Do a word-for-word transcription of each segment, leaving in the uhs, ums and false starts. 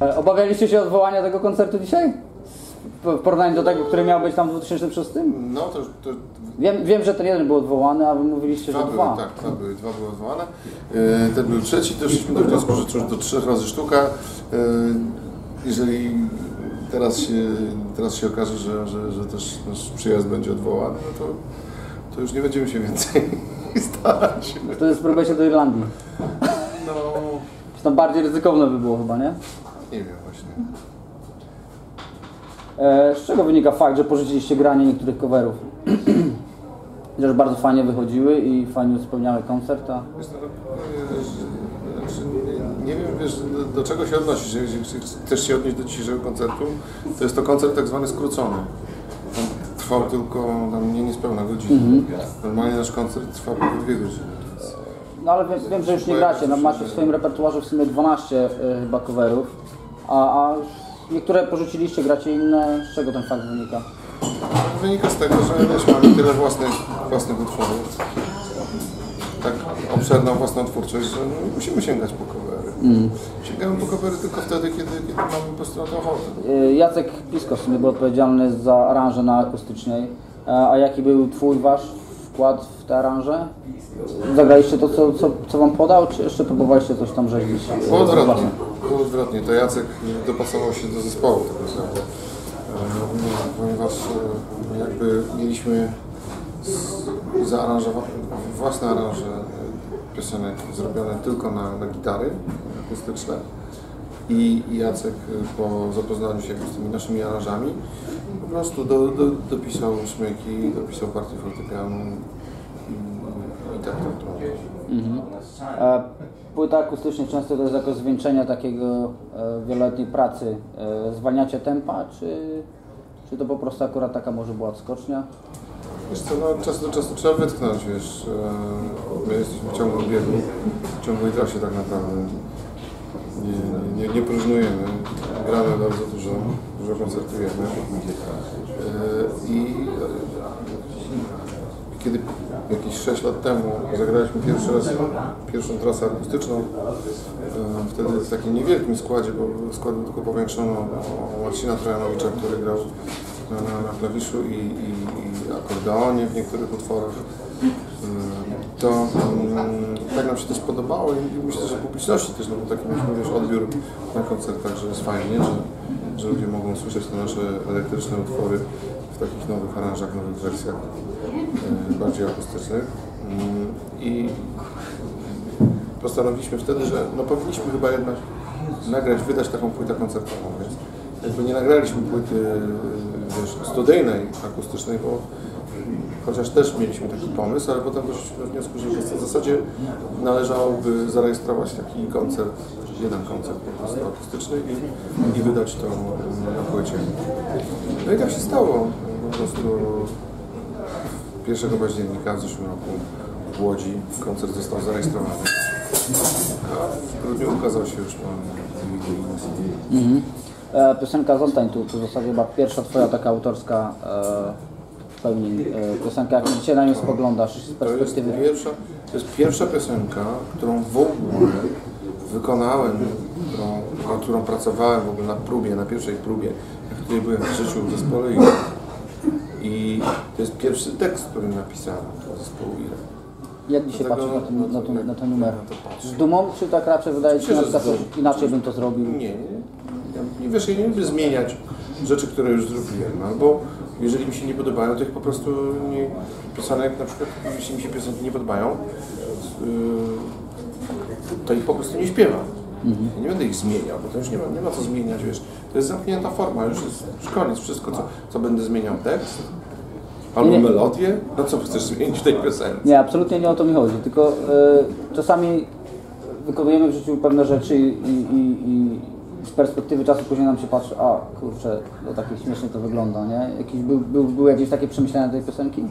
Obawialiście się odwołania tego koncertu dzisiaj? W porównaniu do tego, który miał być tam w dwa tysiące szóstym? No to... to... Wiem, wiem, że ten jeden był odwołany, a wy mówiliście, dwa że były, dwa. Tak, dwa były, dwa były odwołane. Yy, ten był trzeci, doszliśmy do wniosku, że to trzech razy sztuka. Yy, jeżeli teraz się, teraz się okaże, że, że, że też nasz przyjazd będzie odwołany, no to, to już nie będziemy się więcej starać. Wtedy spróbujecie do Irlandii. No... Tam bardziej ryzykowne by było chyba, nie? Nie wiem właśnie. E, z czego wynika fakt, że porzuciliście granie niektórych coverów? Chociaż bardzo fajnie wychodziły i fajnie uzupełniały koncert, a... Wiesz, no, nie, nie wiem, wiesz, do, do czego się odnosisz. Jeśli chcesz się odnieść do dzisiejszego koncertu, to jest to koncert tak zwany skrócony. On trwał tylko tam nie niespełna godziny. Mm-hmm. Normalnie nasz koncert trwa prawie dwie godziny. No ale wiem, wiem, że już nie gracie, no, macie w swoim repertuarze w sumie dwanaście y, chyba coverów, a, a niektóre porzuciliście, gracie inne. Z czego ten fakt wynika? Wynika z tego, że wiesz, mamy tyle własnych, własnych utworów, tak obszerną własną twórczość, że no, musimy sięgać po covery. Mm. Sięgamy po covery tylko wtedy, kiedy, kiedy mamy po prostu na to ochotę. Y, Jacek Pisko w sumie był odpowiedzialny za aranżę na akustycznej, a, a jaki był twój, wasz wkład w te aranże? Zagraliście to, co, co, co wam podał, czy jeszcze próbowaliście coś tam rzeźbić? Było odwrotnie. Było odwrotnie. To Jacek dopasował się do zespołu tak naprawdę. Ponieważ jakby mieliśmy zaaranżowane własne aranże piosenek zrobione tylko na, na gitary akustyczne i Jacek po zapoznaniu się z tymi naszymi aranżami po prostu do, do, dopisał szmyki, dopisał partię fortepianu i, i tak to mhm. Płyta akustyczna często to jest jako zwieńczenie takiego e, wieloletniej pracy. E, zwalniacie tempa, czy, czy to po prostu akurat taka może była odskocznia? Wiesz co, no, od czasu do czasu trzeba wytknąć, wiesz, e, my jesteśmy w ciągłym biegu, w ciągłej trasie tak naprawdę. Nie, nie, nie próżnujemy, gramy bardzo dużo, dużo koncertujemy e, i kiedy jakieś sześć lat temu zagraliśmy pierwszy raz pierwszą trasę akustyczną, wtedy w takim niewielkim składzie, bo skład był tylko powiększono o Marcina Trojanowicza, który grał na, na, na klawiszu i, i, i akordeonie w niektórych utworach. To um, tak nam się to spodobało i myślę, że publiczności też, no bo taki mieliśmy wiesz, odbiór na koncertach, że jest fajnie, że, że ludzie mogą słyszeć te nasze elektryczne utwory w takich nowych aranżach, nowych wersjach e, bardziej akustycznych. I postanowiliśmy wtedy, że no powinniśmy chyba jednak nagrać, wydać taką płytę koncertową, więc jakby nie nagraliśmy płyty wiesz, studyjnej, akustycznej, bo chociaż też mieliśmy taki pomysł, ale potem doszliśmy do wniosku, że w zasadzie należałoby zarejestrować taki koncert, jeden koncert po prostu akustyczny i, i wydać to na płycie. No i tak się stało. Po prostu pierwszego października w zeszłym roku w Łodzi koncert został zarejestrowany, a w grudniu ukazał się już na D V D. Mhm. E, piosenka Zostań tu, to w zasadzie chyba pierwsza twoja taka autorska e, w pełni e, piosenka, jak dzisiaj na nią spoglądasz z perspektywy... To jest pierwsza, to jest pierwsza piosenka, którą w ogóle wykonałem, którą, na którą pracowałem w ogóle na próbie, na pierwszej próbie, jak tutaj byłem w życiu w zespole I R E. I to jest pierwszy tekst, który napisałem do zespołu I R E. Jak dzisiaj patrzysz na ten, na, ten, na ten numer? Z dumą, czy tak raczej wydaje ci się, że inaczej bym to zrobił? Nie, nie. Ja, nie wiesz, ja nie lubię zmieniać rzeczy, które już zrobiłem, albo jeżeli mi się nie podobają, to ich po prostu nie... Piosenek, na przykład, jeśli mi się piosenki nie podobają, yy, to ich po prostu nie śpiewam. Mhm. Ja nie będę ich zmieniał, bo to już nie ma, nie ma co zmieniać, wiesz. To jest zamknięta forma, już jest już koniec, wszystko, co, co będę zmieniał, tekst, albo nie, melodię, no co chcesz zmienić w tej piosence? Nie, absolutnie nie o to mi chodzi, tylko y, czasami wykonujemy w życiu pewne rzeczy i, i, i z perspektywy czasu później nam się patrzy, a kurczę, no takie śmiesznie to wygląda, nie? Jakiś, był, był, były jakieś takie przemyślenia tej piosenki?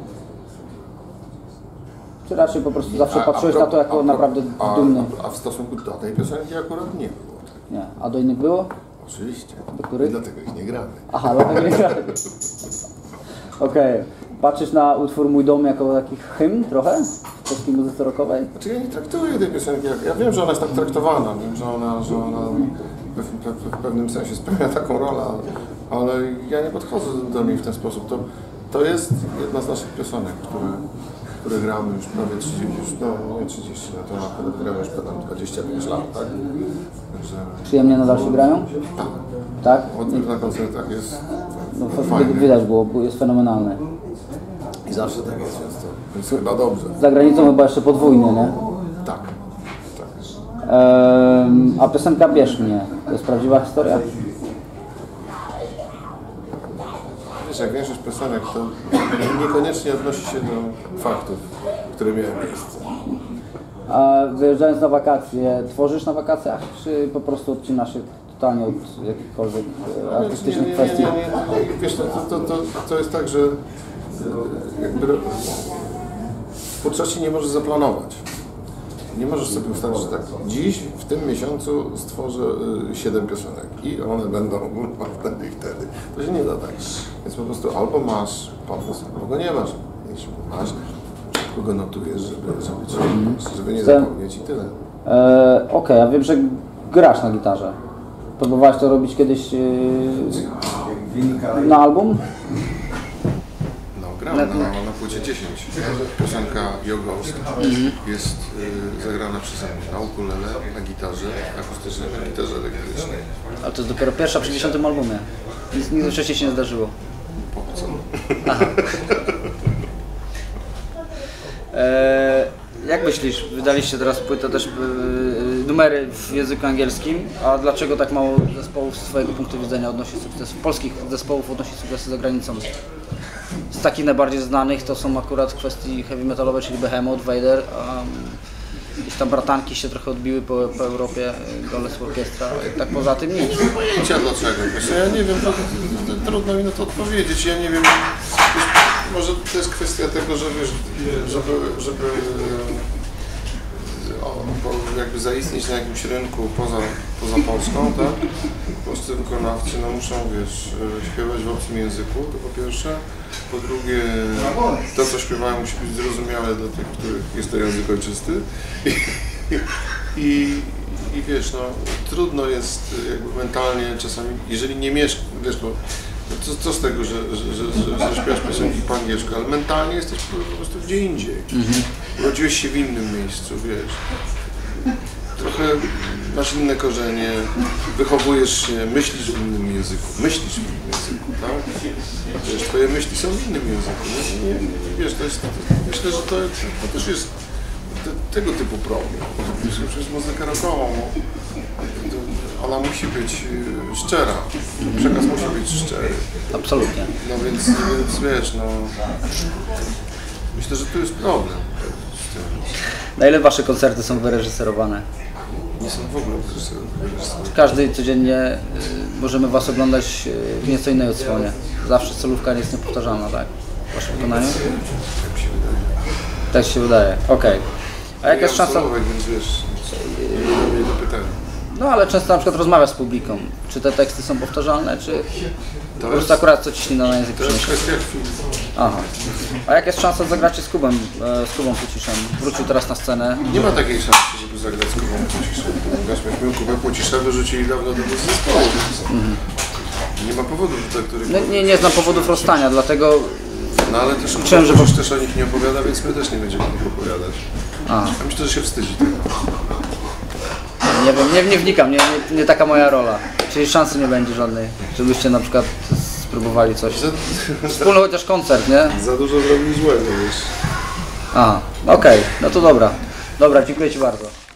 Czy raczej po prostu zawsze a, patrzyłeś a, na to jako a, naprawdę a, dumny? A w stosunku do tej piosenki akurat nie było. Nie. A do innych było? Oczywiście. Do których? Dlatego ich nie gramy. Aha, dlatego nie gramy. Okej. Okay. Patrzysz na utwór Mój dom jako taki hymn trochę w polskiej muzyce rockowej? Znaczy ja nie traktuję tej piosenki, jak, ja wiem, że ona jest tak traktowana, wiem, że ona, że ona w, w pewnym sensie spełnia taką rolę, ale ja nie podchodzę do niej w ten sposób. To, to jest jedna z naszych piosenek, które, które gramy już prawie trzydzieści, już, no nie trzydzieści, no to akurat gramy już ponad dwadzieścia pięć lat, tak? Także, Przyjemnie nadal się grają? tak. Tak? Odbiór na koncertach jest No, fajny. widać było, bo jest fenomenalny. I zawsze tak jest, więc to więc chyba dobrze. Za granicą chyba jeszcze podwójnie, nie? Tak. tak. Ehm, a piosenka Bierz mnie, to jest prawdziwa historia? Wiesz, jak większość piosenek, to niekoniecznie odnosi się do faktów, które miały miejsce. A wyjeżdżając na wakacje, tworzysz na wakacjach, czy po prostu odcinasz się totalnie od jakichkolwiek e, artystycznych nie, kwestii? nie, nie, nie. Wiesz, to, to, to, to jest tak, że jakby po trzecie nie możesz zaplanować. Nie możesz sobie ustalić, że tak, dziś, w tym miesiącu stworzę siedem piosenek i one będą wtedy i wtedy. To się nie da tak. Więc po prostu albo masz pomysł, albo go nie masz. Jeśli masz, szybko go notujesz, żeby, żeby, żeby, żeby nie zapomnieć i tyle. E, Okej, okay, ja wiem, że grasz na gitarze. Próbowałeś to robić kiedyś e, na album? No, gram na, na płycie dziesięć. Piosenka Yo Ghost jest y, zagrana przeze mnie na ukulele, na gitarze akustycznej, na gitarze elektrycznej. Ale to jest dopiero pierwsza przy dziesiątym albumie. Nic, nic wcześniej się nie zdarzyło. Po co? E, jak myślisz, wydaliście teraz płytę też e, numery w języku angielskim, a dlaczego tak mało zespołów z twojego punktu widzenia odnosi sukces, polskich zespołów odnosi sukcesy za granicą? Z takich najbardziej znanych to są akurat kwestii heavy metalowe, czyli Behemoth, Vader, a gdzieś tam bratanki się trochę odbiły po, po Europie, Goles Orkiestra, tak poza tym nic. Pojęcia dlaczego? Wiesz, ja nie wiem, to, to, trudno mi na to odpowiedzieć. Ja nie wiem, wiesz, może to jest kwestia tego, że wiesz, żeby, żeby o, bo jakby zaistnieć na jakimś rynku poza, poza Polską, tak? Polscy wykonawcy no, muszą, wiesz, śpiewać w obcym języku, to po pierwsze. Po drugie, to co śpiewają musi być zrozumiałe dla tych, których jest to język ojczysty. I, i, i wiesz, no, trudno jest jakby mentalnie czasami, jeżeli nie mieszkasz, wiesz, bo co, co z tego, że, że, że, że, że śpiewasz piosenki po angielsku, ale mentalnie jesteś po prostu gdzie indziej. Mhm. Urodziłeś się w innym miejscu, wiesz. Trochę masz inne korzenie, wychowujesz się, myślisz w innym języku, myślisz w innym języku, tak? Wiesz, twoje myśli są w innym języku, nie, nie, nie, wiesz, to jest, to, myślę, że to, to też jest te, tego typu problem. Wiesz, przez muzykę rockową, to, ona musi być szczera, przekaz musi być szczery. Absolutnie. No więc, więc wiesz, no, myślę, że tu jest problem. Na ile wasze koncerty są wyreżyserowane? Nie są w ogóle wyreżyserowane. Każdy codziennie y, możemy was oglądać y, w nieco innej odsłonie. Zawsze solówka jest niepowtarzalna, tak? W waszym wykonaniu? Tak mi się wydaje. Tak się wydaje, okej. Okay. A jaka jest Ja szansa... solówek, więc wiesz, nie mam jej do pytania. No ale często na przykład rozmawiasz z publiką. Czy te teksty są powtarzalne, czy po prostu jest- akurat co ci ślina na język To jest przyniesie? kwestia chwili. Aha. A jak jest szansa zagracie z Kubem, e, z Kubą Płociszem? Wrócił teraz na scenę. Nie ma takiej szansy, żeby zagrać z Kubą Płociszem. Ponieważ myśmy Kubę Płociszę wyrzucili dawno do zespołu, więc nie ma powodów, dla których... No, nie, nie znam powodów rozstania, dlatego... No ale też Chciałem, żeby- Płocisz też o nich nie opowiada, więc my też nie będziemy o nich opowiadać. Aha. Ja myślę, że się wstydzi tego. Nie wiem, nie, nie wnikam, nie, nie, nie taka moja rola. Czyli szansy nie będzie żadnej, żebyście na przykład spróbowali coś. Za, Wspólny chociaż koncert, nie? za dużo zrobili złego, wiesz. Aha, okej, no to dobra. Dobra, dziękuję ci bardzo.